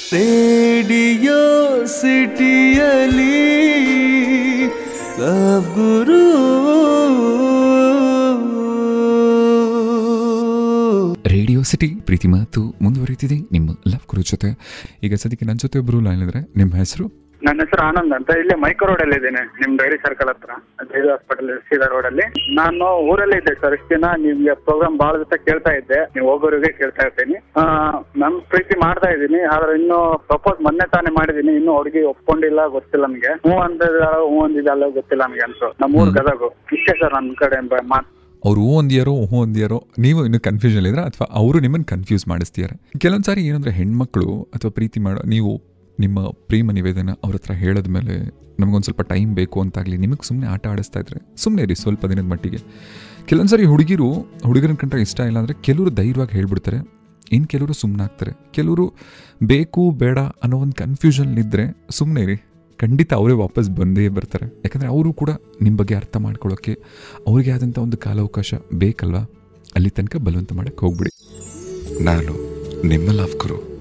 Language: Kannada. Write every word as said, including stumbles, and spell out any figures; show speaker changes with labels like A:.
A: ರೇಡಿಯೋ ಸಿಟಿಯಲ್ಲಿ ಲವ್ ಗುರು. ರೇಡಿಯೋ ಸಿಟಿ ಪ್ರೀತಿ ಮಾತು ಮುಂದುವರಿತಿದೆ ನಿಮ್ಮ ಲವ್ ಗುರು ಜೊತೆ. ಈಗ ಸದ್ಯಕ್ಕೆ ನನ್ನ ಜೊತೆ ಒಬ್ರು ಲೈನ್ ಇದ್ರೆ, ನಿಮ್ಮ ಹೆಸರು?
B: ನನ್ನ ಹೆಸರು ಆನಂದ್ ಅಂತ. ಇಲ್ಲಿ ಮೈಕೋ ರೋಡ್ ಅಲ್ಲಿ ಇದ್ದೇನೆ, ನಿಮ್ ಡೈರಿ ಸರ್ಕಲ್ ಹತ್ರ ಜೈದು ಹಾಸ್ಪಿಟಲ್ ಸೀದಾ ರೋಡ್ ಅಲ್ಲಿ. ನಾನು ಊರಲ್ಲಿ ಇದ್ದೆ ಸರ್. ಇಷ್ಟು ದಿನ ನಿಮ್ಗೆ ಪ್ರೋಗ್ರಾಮ್ ಬಹಳ ಜೊತೆ ಕೇಳ್ತಾ ಇದ್ದೆ, ನೀವು ಹೋಗೋರಿಗೆ ಕೇಳ್ತಾ ಇರ್ತೀನಿ. ನಮ್ ಪ್ರೀತಿ ಮಾಡ್ತಾ ಇದ್ದೀನಿ, ಆದ್ರೆ ಇನ್ನು ಪ್ರಪೋಸ್ ಮೊನ್ನೆ ತಾನೇ ಮಾಡಿದೀನಿ. ಇನ್ನು ಹುಡುಗಿ ಒಪ್ಕೊಂಡಿಲ್ಲ, ಗೊತ್ತಿಲ್ಲ ನಮ್ಗೆ. ಹ್ಞೂ ಅಂದಿದ್ದಾಳ ಹ್ಞೂ ಅಂದಿದ್ದಲ್ಲ ಗೊತ್ತಿಲ್ಲ ನಮ್ಗೆ ಅಂತ. ನಮ್ಮ ಊರ್ ಗದಗು. ಇಷ್ಟೇ ಸರ್ ನನ್ನ ಕಡೆ ಮಾತು.
C: ಅವ್ರು ಹೂ ಒಂದಿಯಾರೋ ಹೂ ಒಂದಿಯಾರೋ ನೀವು ಇನ್ನು ಕನ್ಫ್ಯೂಷನ್ ಇದ್ರೆ, ಅಥವಾ ಅವರು ನಿಮ್ಮನ್ನು ಕನ್ಫ್ಯೂಸ್ ಮಾಡಿಸ್ತಿದ್ದಾರೆ. ಕೆಲವೊಂದು ಸಾರಿ ಏನಂದರೆ, ಹೆಣ್ಮಕ್ಳು ಅಥವಾ ಪ್ರೀತಿ ಮಾಡೋ ನೀವು ನಿಮ್ಮ ಪ್ರೇಮ ನಿವೇದನ ಅವ್ರ ಹತ್ರ ಹೇಳಿದ ಮೇಲೆ ನಮಗೊಂದು ಸ್ವಲ್ಪ ಟೈಮ್ ಬೇಕು ಅಂತಾಗಲಿ, ನಿಮಗೆ ಸುಮ್ಮನೆ ಆಟ ಆಡಿಸ್ತಾ ಇದ್ರೆ ಸುಮ್ಮನೆ ಇರಿ ಸ್ವಲ್ಪ ದಿನದ ಮಟ್ಟಿಗೆ. ಕೆಲವೊಂದು ಸಾರಿ ಹುಡುಗಿರು ಹುಡುಗರನ್ನ ಕಂಡ್ರೆ ಇಷ್ಟ ಇಲ್ಲ ಅಂದರೆ ಕೆಲವರು ಧೈರ್ಯವಾಗಿ ಹೇಳ್ಬಿಡ್ತಾರೆ, ಇನ್ನು ಕೆಲವರು ಸುಮ್ಮನಾಗ್ತಾರೆ. ಕೆಲವರು ಬೇಕು ಬೇಡ ಅನ್ನೋ ಒಂದು ಕನ್ಫ್ಯೂಷನ್ಲಿದ್ದರೆ ಸುಮ್ಮನೆ ಇರಿ, ಖಂಡಿತ ಅವರೇ ವಾಪಸ್ ಬಂದೇ ಬರ್ತಾರೆ. ಯಾಕಂದರೆ ಅವರು ಕೂಡ ನಿಮ್ಮ ಬಗ್ಗೆ ಅರ್ಥ ಮಾಡ್ಕೊಳ್ಳೋಕ್ಕೆ ಅವ್ರಿಗೆ ಆದಂಥ ಒಂದು ಕಾಲಾವಕಾಶ ಬೇಕಲ್ವಾ. ಅಲ್ಲಿ ತನಕ ಬಲವಂತ ಮಾಡೋಕ್ಕೆ ಹೋಗ್ಬಿಡಿ.
D: ನಾನು ನಿಮ್ಮ ಲವ್ ಗುರು.